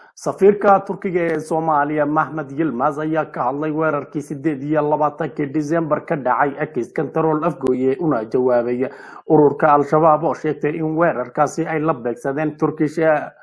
safiirka Turkiga ee Soomaaliya Maxmed Yilmaz ayaa ka hadlay weerarkii 28 December ka dhacay Akis Control Afgooye una jawaabay ururka Al-Shabaab oo sheegtay in weerarkaasi ay la beegsadeen Turkish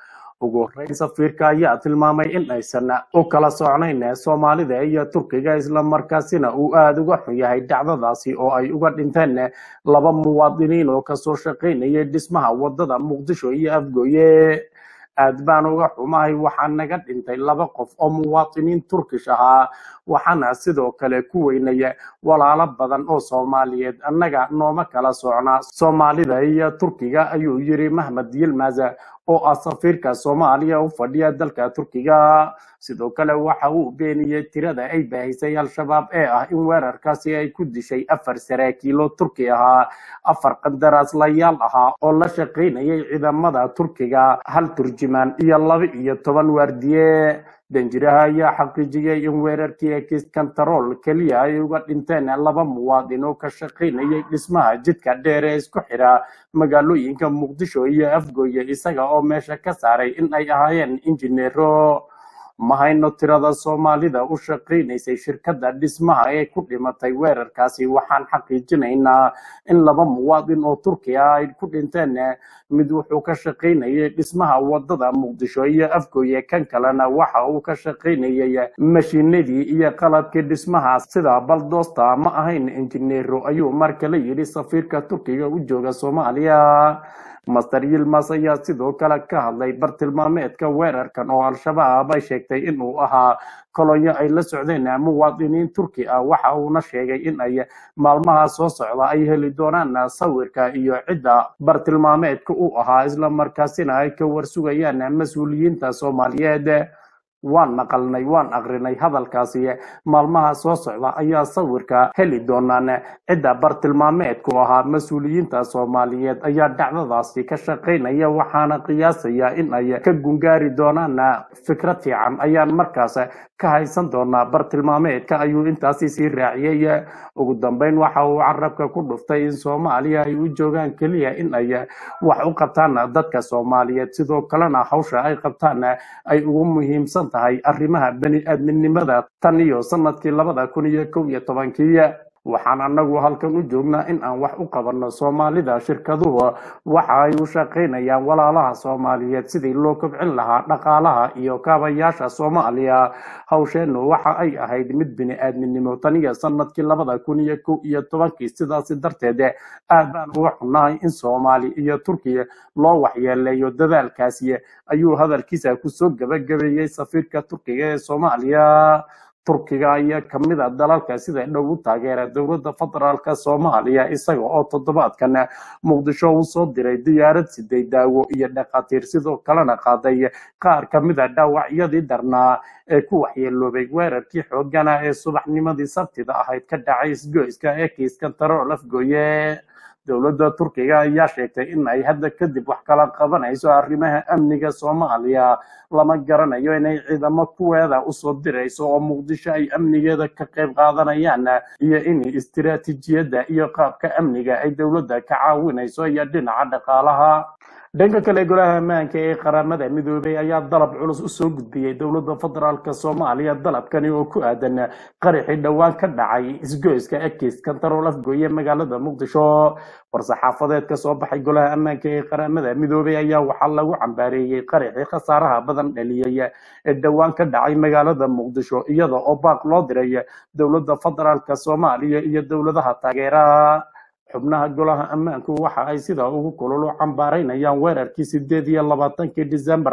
ugu horeyn safiirka ayaa tilmaamay in aysan u kala socnayn Soomaalida iyo Turkiga isla markaasina uu aad uga xun yahay dhacdadaasi oo ay uga dhinteen laba muwaadiniin oo ka soo shaqeynayay dhismaha wadada Muqdisho iyo Afgooye aad baan uga xumahay waxaa naga dhintay laba qof oo muwaadiniin Turkish ahaa waxaana sidoo kale ku weynaya walaalo badan oo Soomaaliyeed annaga nooma kala socnaa Soomaalida iyo Turkiga ayuu yiri Maxmed Yilmaz oo ah safiirka Soomaaliya u fadhiya dalka Turkiga sidoo kale waxa uu beeniyay tirada ay baahisay Al-Shabaab ee ah in weerarkaasi ay ku dishay 4 saraakiil oo Turki ah 4 qandaraaslayaal ah oo la shaqeynayay ciidamada Turkiga hal turjumaan iyo 12 waardiye danjiraha ayaa xaqiijiyay in weerarkii Akis Control kaliya ay uga dhinteen laba muwaadin oo ka shaqeynayay dhismaha jidka dheer ee isku xira magaalooyinka Muqdisho iyo Afgooye isaga oo meesha ka saaray in ay ahaayeen injineero mahayno tirada Soomaalida u shaqeynaysay shirkadda dhismaha ee ku dhimatay weerarkaasi waxaan xaqiijinaynaa in laba muwaadin oo Turki ah ay ku dhinteen mid wuxuu ka shaqeynayay dhismaha wadada Muqdisho iyo Afgooye kan kalena waxa uu ka shaqeynayay mashiinadii iyo qalabkii dhismaha sida baldoosta ma ahayn injineero ayuu mar kale yiri safiirka Turkiga u jooga Soomaaliya Master Yilmaz ayaa sidoo kale ka hadlay bartilmaameedka weerarkan oo Al-Shabaab ay sheegtay in uu ahaa kolonyo ay la socdeen muwaadiniin Turki ah waxa uuna sheegay in ay maalmaha soo socda ay heli doonaan sawirka iyo cidda bartilmaameedka uu ahaa isla markaasina ay ka warsugayaan mas'uuliyiinta Soomaaliyeed waan maqalnay waan aqrinay hadalkaasi maalmaha soo socda ayaa sawirka heli doonaan cidda bartilmaameedku ahaa mas'uuliyiinta Soomaaliyeed ayaa dhacdadaasi ka shaqeynaya waxaana qiyaasaya in ay ka gungaari doonaan fikrad fiican ayaan markaas ka haysan doonaa bartilmaameedka ayuu intaasi sii raaciyay ugu dambeyn waxa uu carabka ku dhuftay in Soomaaliya ay u joogaan kaliya in ay wax u qabtaan dadka Soomaaliyeed sidoo kalena hawsha ay qabtaan ay ugu muhiimsan tahay arrimaha bani'aadminimada tan iyo sanadkii 2011 waxaan anagu halkan u joognaa in aan wax u qabanno Soomaalida shirkaduhu waxa ay u shaqeynayaan walaalaha Soomaaliyeed sidii loo kobcin lahaa dhaqaalaha iyo kaabayaasha Soomaaliya hawsheenu waxa ay ahayd mid bini'aadminimo tan iyo sanadkii 2011 sidaas darteed aad baan uga xunahay in Soomaali iyo Turkiga loo waxyeeleeyo dadaalkaasi ayuu hadalkiisa ku soo gabagabeeyay safiirka Turkiga ee Soomaaliya Turkiga ayaa kamid ah dalalka sida dhow u taageera dowladda federaalka Soomaaliya isaga oo toddobaadkan Muqdisho u soo diray diyaarad siday daawo iyo dhaqaatiir sidoo kalena qaaday qaar kamid ah dhaawacyadii darnaa ee ku waxyeeloobay weerarkii xoogana ee subaxnimadii Sabtida ahayd ka dhacay isgoyska Akis Control Afgooye dowladda Turkiga ayaa sheegtay in ay hadda kadib wax kala qabanayso arrimaha amniga Soomaaliya lama garanayo inay ciidamo kuweeda u soo dirayso oo Muqdisho ay amnigeeda ka qayb qaadanayaan iyo in istiraatiijiyadda iyo qaabka amniga ay dowladda ka caawinayso iyo dhinaca dhaqaalaha dhanka kale golaha ammaanka ee qaramada midoobay ayaa dalab culus u soo gudbiyay dowladda federaalka Soomaaliya dalabkani oo ku aadan qaraxii dhawaan ka dhacay isgoyska Akis Control Afgooye magaalada Muqdisho war-saxaafadeed ka soo baxay golaha ammaanka ee qaramada midoobay ayaa waxaa lagu cambaareeyay qaraxii khasaaraha badan dhaliyay ee dhawaan ka dhacay magaalada Muqdisho iyada oo baaq loo diray dowladda federaalka Soomaaliya iyo dowladaha taageera xubnaha golaha ammaanku waxa ay sida ugu kulul cambaaraynayaan weerarkii 28 December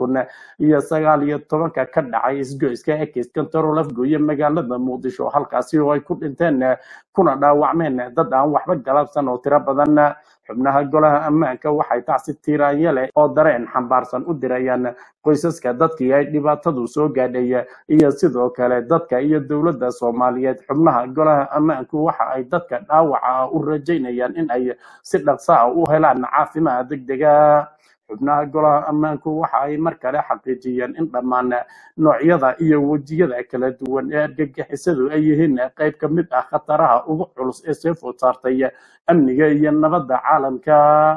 2019 ka dhacay isgoyska Akis Control Afgooye magaalada Muqdisho halkaasi oo ay ku dhinteen kuna dhaawacmeen dad aan waxba galabsan oo tiro badan xubnaha golaha ammaanka waxay tacsi tiiraanyale oo dareen xambaarsan u dirayaan qoysaska dadkii ay dhibaatadu soo gaadhay iyo sidoo kale dadka iyo dowladda Soomaaliyeed xubnaha golaha ammaanku waxa ay dadka dhaawaca u rajaynayaan in ay si dhaqso ah u helaan caafimaad degdeg ah xubnaha golaha ammaanku waxa ay mar kale xaqiijiyeen in dhammaan noocyada iyo wajiyada kala duwan ee argagixisadu ay yihiin qayb ka mid ah khataraha ugu culus ee soo food saartay amniga iyo nabadda caalamka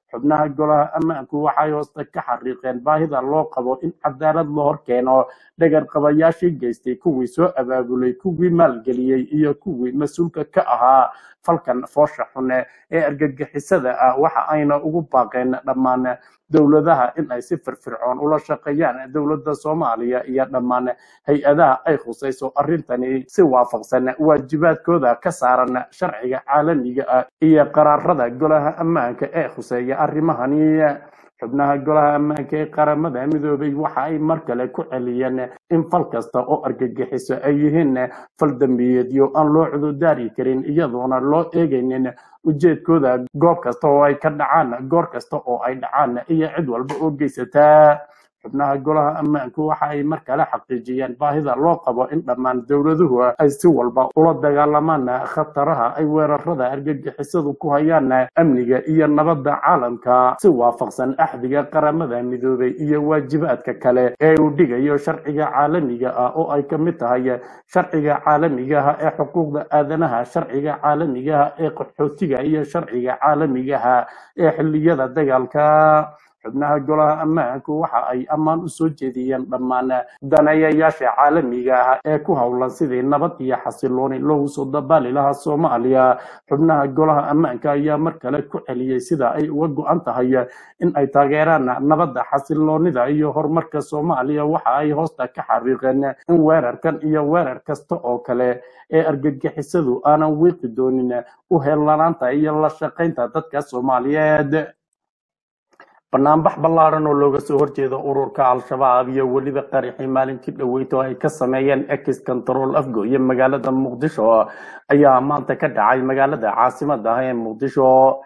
xubnaha golaha ammaanku waxay hoosta ka xariiqeen baahida loo qabo in cadaalad la hor keeno dhagar qabayaashii geystay kuwii soo abaabulay kuwii maalgeliyey iyo kuwii mas-uulka ka ahaa falkan foosha xune ee argagixisada ah waxa ayna ugu baaqeen dhammaan dowladaha in ay si firfircoon ula shaqeeyaan dowladda Soomaaliya iyo dhammaan hay-adaha ay khusayso arrintani si waafaqsan waajibaadkooda ka saaran sharciga caalamiga ah iyo qaraarada golaha ammaanka ee khuseeya arrimahani xubnaha golaha ammaanka ee qaramada midoobay waxa ay mar kale ku celiyeen in fal kasta oo argagixiso ay yihiin fal dambiyeedyo aan loo cududaari karin iyadoona loo eegaynin ujeedkooda goob kasta oo ay ka dhacaan goor kasta oo ay dhacaan iyo cid walba oo geysataa xubnaha golaha ammaanku waxa ay mar kale xaqiijiyeen baahida loo qabo in dhammaan dowladuhu ay si walba ula dagaalamaan khataraha ay weerarada argagixisadu ku hayaan amniga iyo nabadda caalamka si waafaqsan axdiga qaramada midoobay iyo waajibaadka kale ee uu dhigayo sharciga caalamiga ah oo ay ka mid tahay sharciga caalamiga ah ee xuquuqda aadanaha sharciga caalamiga ah ee qaxootiga iyo sharciga caalamiga ah ee xilliyada dagaalka xubnaha golaha ammaanku waxa ay ammaan u soo jeediyeen dhammaan daneeyayaasha caalamiga ah ee ku howlan sidii nabad iyo xasilooni loogu soo dabaali lahaa Soomaaliya xubnaha golaha ammaanka ayaa mar kale ku celiyay sida ay uga go'an tahay in ay taageeraan nabadda xasiloonida iyo horumarka Soomaaliya waxa ay hoosta ka xariiqeen in weerarkan iyo weerar kasta oo kale ee argagixisadu aanan wiiqi doonin u heellanaanta iyo la shaqaynta dadka Soomaaliyeed barnaamij ballaaran oo looga soo horjeedo ururka al-shabaab iyo weliba qaraxii maalintii dhaweyd oo ay ka sameeyeen ex control afgooye magaalada muqdisho ayaa maanta ka dhacay magaalada caasimada ah ee muqdisho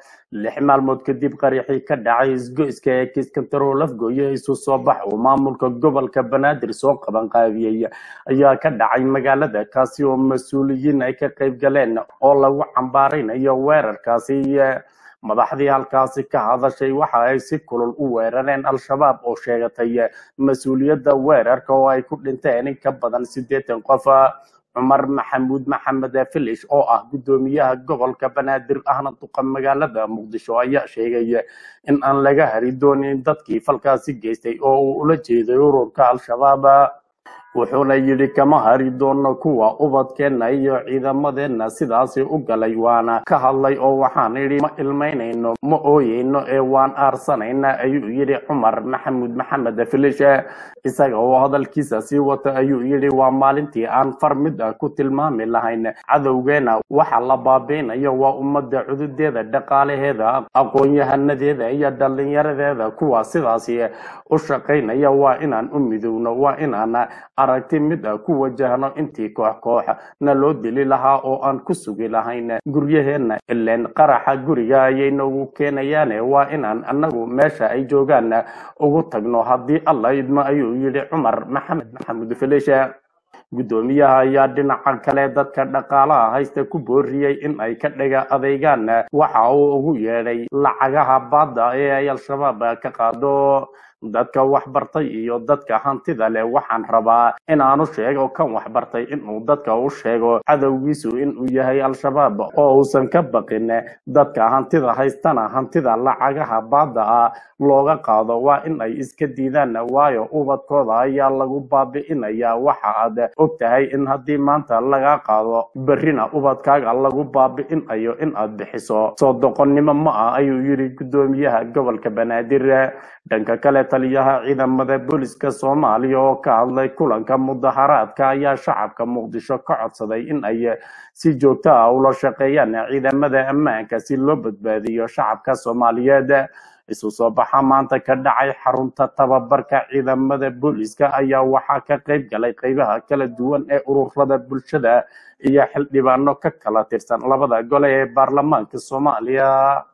6 maalmood kadib qaraxii ka dhacay isgoyska ex control afgooye isu soo bax oo maamulka gobolka banaadir soo qaban qaabiyay ayaa ka dhacay magaalada kaasi oo mas'uuliyiin ay ka qayb galeen oo lagu cambaaraynayo weerarkaasi madaxdii halkaasi ka hadashay waxa ay si kulul u weerareen al-shabaab oo sheegatay mas'uuliyadda weerarka oo ay ku dhinteen in ka badan 80 qof cumar maxamuud maxamed filish oo ah gudoomiyaha gobolka banaadir ahna duqa magaalada muqdisho ayaa sheegay in aan laga hari doonin dadkii falkaasi geystay oo uu ula jeeday ururka al-shabaab wuxuuna yidhi kama hari doono kuwa ubadkeena iyo ciidamadeena sidaasi u galay waana ka hadlay oo waxaan idhi ma ilmaynayno ma ooyeyno ee waan aarsanayna ayuu yidhi cumar maxamuud maxamed filishe isaga oo hadalkiisa sii wata ayuu yidhi waa maalintii aan far mid ah ku tilmaami lahayn cadowgeena waxa la baabiinayo waa ummadda cududeeda dhaqaalaheeda aqoon-yahanadeeda iyo dhallinyaradeeda kuwa sidaasi u shaqaynaya waa inaan u midowno waa inaan aragti mid ah ku wajahno intii koox na loo dili lahaa oo aan ku sugi lahayn guryaheena ileen qaraxa guriga ayay noogu keenayaan waa inaan annagu meesha ay joogaan ugu tagno haddii alla idmo ayuu yidhi cumar maxamed maxamuud filishe gudoomiyaha ayaa dhinaca kale dadka dhaqaalaha haysta ku booriyay in ay ka dhaga adeegaan waxa uu ugu yeedhay lacagaha baadda ee ay al-shabaab ka qaado dadka wax bartay iyo dadka hantida leh waxaan rabaa in aanu sheego kan wax bartay inuu dadka u sheego cadowgiisu inuu yahay al-shabaab oo uusan ka baqin dadka hantida haystana hantida lacagaha baadda ah looga qaado waa in ay iska diidaan waayo ubadkooda ayaa lagu baabi'inaya waxa aad ogtahay in haddii maanta laga qaado berrina ubadkaaga lagu baabi'inayo in aad bixiso soo doqonnimo ma ah ayuu yidhi gudoomiyaha gobolka banaadir dhanka kale taliyaha ciidamada booliska Soomaaliya oo ka hadlay kulanka mudaharaadka ayaa shacabka muqdisho ka codsaday in ay si joogto ah ula shaqeeyaan ciidamada ammaanka si loo badbaadiyo shacabka Soomaaliyeed isu soo baxa maanta ka dhacay xarunta tababarka ciidamada booliska ayaa waxaa ka qayb galay qaybaha kala duwan ee ururada bulshada iyo xildhibaano ka kala tirsan labada gole ee baarlamaanka Soomaaliya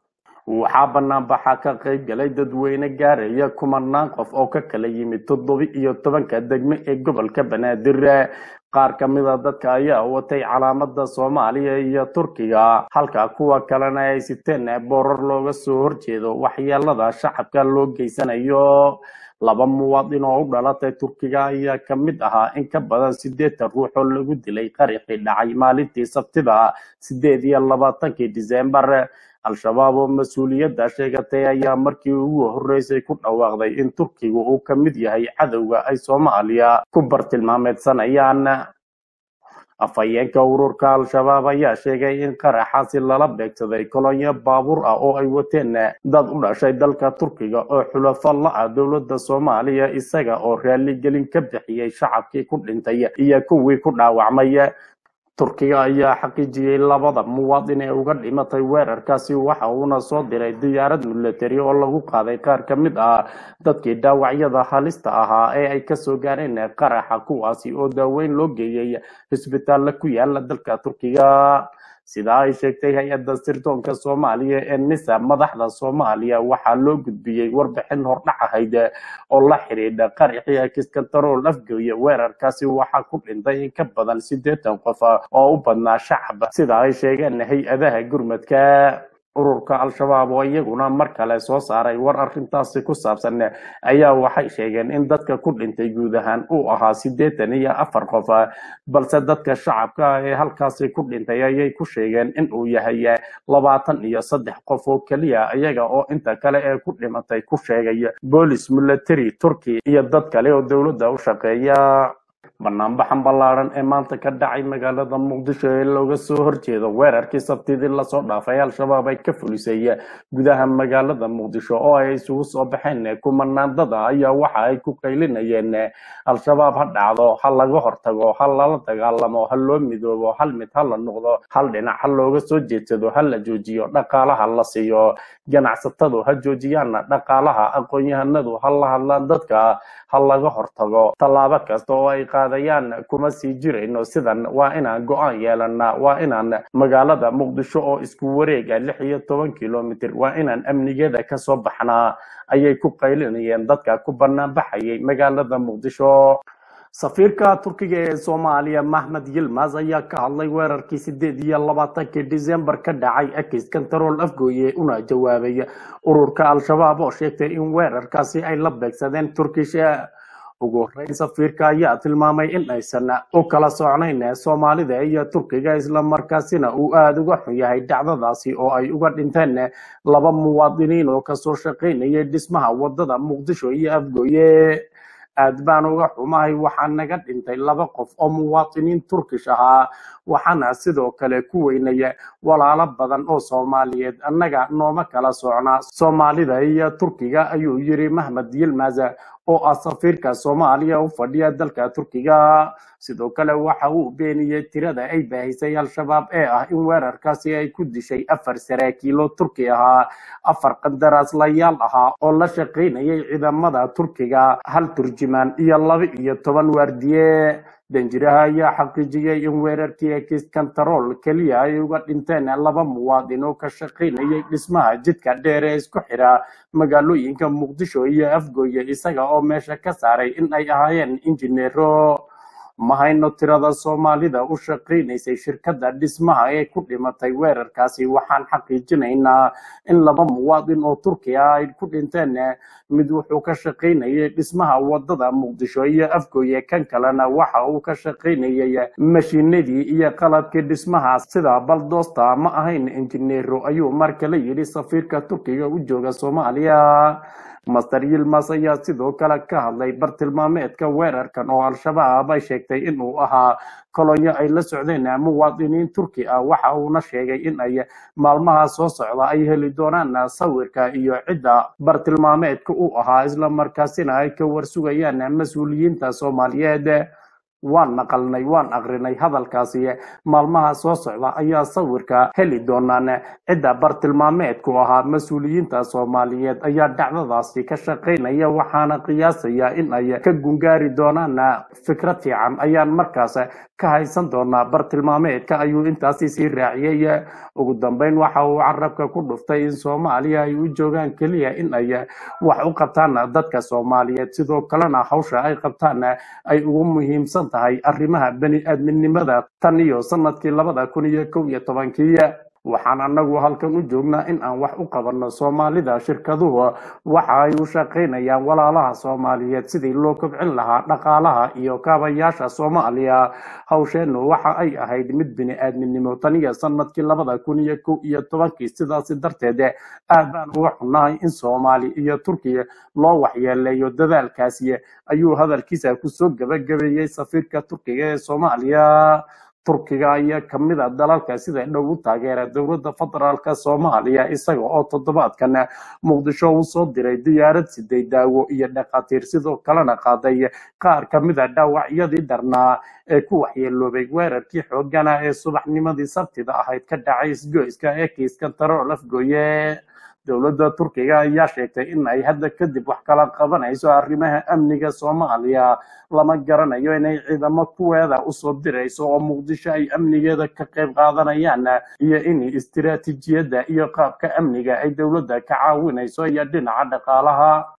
waxaa banaanbaxa ka qayb galay dadweyne gaaraya kumanaan qof oo ka kala yimid 17 degmo ee gobolka banaadir qaar ka mid ah dadka ayaa watay calaamada Soomaaliya iyo Turkiga halka kuwa kalena ay siteen boorar looga soo horjeedo waxyeelada shacabka loo geysanayo laba muwaadin oo u dhalatay turkiga ayaa ka mid ahaa in ka badan 80 ruux oo lagu dilay qaraxii dhacay maalintii sabtida 28 Diseembar. al-shabaab oo mas-uuliyadda sheegatay ayaa markii ugu horeysay ku dhawaaqday in turkigu uu ka mid yahay cadowga ay Soomaaliya ku bartilmaameedsanayaan. afhayeenka ururka al-shabaab ayaa sheegay in qaraxaasi lala beegsaday kolonyo baabuur ah oo ay wateen dad u dhashay dalka turkiga oo xulafo la ah dowladda Soomaaliya, isaga oo raaligelin ka bixiyay shacabkii ku dhintay iyo kuwii ku dhaawacmay. turkiga ayaa xaqiijiyay labada muwaadin ee uga dhimatay weerarkaasi, waxa uuna soo diray diyaarad military oo lagu qaaday qaar ka mid ah dadkii dhaawacyada halista ahaa ee ay kasoo gaareen qaraxa, kuwaasi oo daaweyn loo geeyay isbitaallo ku yaala dalka turkiga. sida ay sheegtay hay-adda sirdoonka Soomaaliya ee NISA, madaxda Soomaaliya waxaa loo gudbiyey warbixin hordhac ahayd oo la xiriidha qaraxii Kiskantarool Afgooye. weerarkaasi waxaa ku dhintay in ka badan 80 qof oo u badnaa shacab, sida ay sheegeen hay-adaha gurmadka. ururka al-shabaab oo iyaguna mar kale soo saaray war arrintaasi ku saabsan ayaa waxay sheegeen in dadka ku dhintay guud ahaan uu ahaa 84 qof, balse dadka shacabka ee halkaasi ku dhintay ayay ku sheegeen in uu yahay 23 qof oo kaliya, iyaga oo inta kale ee ku dhimatay ku sheegay boolis, military turki iyo dad kale oo dowladda u shaqeeya. banaanbaxan ballaaran ee maanta ka dhacay magaalada muqdisho ee looga soo horjeedo weerarkii sabtidii lasoo dhaafay al-shabaab ay ka fulisay gudaha magaalada muqdisho oo ay isugu soo baxeen kumanaandada ayaa waxa ay ku qaylinayeen al-shabaab ha dhacdo, ha laga hortago, ha lala dagaalamo, ha loo midoobo, hal mid ha la noqdo, hal dhinac ha looga soo jeedsado, ha la joojiyo dhaqaalaha la siiyo ganacsatadu, ha joojiyaan dhaqaalaha, aqoon-yahanadu ha la hadlaan dadka, ha laga hortago tallaabo kasta oo ay qaadayaan. kuma sii jirayno sidan, waa inaan go-aan yeelanaa, waa inaan magaalada muqdisho oo isku wareega 16 kilomitir, waa inaan amnigeeda ka soo baxnaa, ayay ku qaylinayeen dadka ku banaan baxayay magaalada muqdisho. safiirka turkiga ee Soomaaliya Mahmed Yilmaz ayaa ka hadlay weerarkii 28 Diseembar ka dhacay Kiskantarool Afgooye, una jawaabay ururka al-shabaab oo sheegtay in weerarkaasi ay la beegsadeen Turkish. ugu horeyn safiirka ayaa tilmaamay in aysan u kala socnayn Soomaalida iyo Turkiga, isla markaasina uu aad uga xun yahay dhacdadaasi oo ay uga dhinteen laba muwaadiniin oo kasoo shaqaynayay dhismaha wadada Muqdisho iyo Afgooye. aad baan uga xumahay, waxaa naga dhintay 2 qof oo muwaadiniin Turkish ahaa, waxaana sidoo kale ku weynaya walaalo badan oo Soomaaliyeed, annaga nooma kala socnaa Soomaalida iyo Turkiga, ayuu yiri Mahmed Yilmaz oo ah safiirka Soomaaliya u fadhiya dalka Turkiga. sidoo kale waxa uu beeniyay tirada ay baahisay al-shabaab ee ah in weerarkaasi ay ku dishay 4 saraakiil oo Turki ahaa, 4 qandaraaslayaal ahaa oo la shaqaynayay ciidamada Turkiga, 1 turjumaan iyo 12 waardiye. danjiraha ayaa xaqiijiyay in weerarkii Kiskantarool kaliya ay uga dhinteen 2 muwaadin oo ka shaqaynayay dhismaha jidka dheer ee isku xira magaalooyinka Muqdisho iyo Afgooye, isaga oo meesha ka saaray in ay ahaayeen injineero. ma hayno tirada Soomaalida u shaqaynaysay shirkadda dhismaha ee ku dhimatay weerarkaasi. waxaan xaqiijinaynaa in 2 muwaadin oo Turki ah ay ku dhinteen, mid wuxuu ka shaqaynayay dhismaha wadada Muqdisho iyo Afgooye, kan kalena waxa uu ka shaqaynayay mashiinadii iyo qalabkii dhismaha sida baldoosta, ma ahayn injineero, ayuu mar kale yidhi safiirka Turkiga u jooga Soomaaliya. Master Yilmaz ayaa sidoo kale ka hadlay bartilmaameedka weerarkan oo al-shabaab ay sheegtay inuu ahaa kolonyo ay la socdeen muwaadiniin Turki ah. waxa uuna sheegay in ay maalmaha soo socda ay heli doonaan sawirka iyo cidda bartilmaameedka u ahaa, isla markaasina ay ka warsugayaan mas-uuliyiinta Soomaaliyeed. waan maqalnay, waan aqrinay hadalkaasi, maalmaha soo socda ayaa sawirka heli doonaan cidda bartilmaameedku ahaa. mas-uuliyiinta Soomaaliyeed ayaa dhacdadaasi ka shaqaynaya, waxaana qiyaasaya in ay ka gungaari doonaan fikrad fiican ayaan markaas ka haysan doonaa bartilmaameedka, ayuu intaasi sii raaciyay. ugu dambeyn waxa uu carabka ku dhuftay in Soomaaliya ay u joogaan kaliya in ay wax u qabtaan dadka Soomaaliyeed, sidoo kalena hawsha ay qabtaan ay ugu muhiimsan tahay arrimaha bani aadminimada tan iyo sanadkii 2011. waxaan anagu halkan u joognaa in aan wax u qabanno soomaalida. Shirkaduhu waxa ay u shaqaynayaan walaalaha Soomaaliyeed sidii loo kobcin lahaa dhaqaalaha iyo kaabayaasha Soomaaliya. Hawsheenu waxa ay ahayd mid bini'aadminimo tan iyo sanadkii 2011. Sidaas darteed aad baan uga xunnahay in Soomaali iyo Turkiya loo waxyeeleeyo dadaalkaasi, ayuu hadalkiisa ku soo gabagabeeyay safiirka Turkiga ee Soomaaliya. Turkiga ayaa ka mid ah dalalka sida dhow u taageera dowladda federaalka Soomaaliya, isaga oo toddobaadkan Muqdisho u soo diray diyaarad siday daawo iyo dhaqaatiir, sidoo kalena qaaday qaar ka mid ah dhaawacyadii darnaa ee ku waxyeeloobay weerarkii xoogana ee subaxnimadii Sabtida ahayd ka dhacay isgoyska ee kiiskan Tarool Afgooye. Dowladda Turkiga ayaa sheegtay in ay hadda kadib wax kala qabanayso arrimaha amniga Soomaaliya. Lama garanayo inay ciidamo kuweeda u soo dirayso oo Muqdisho ay amnigeeda ka qayb qaadanayaan, iyo in istiraatiijiyadda iyo qaabka amniga ay dowladda ka caawinayso iyo dhinaca dhaqaalaha.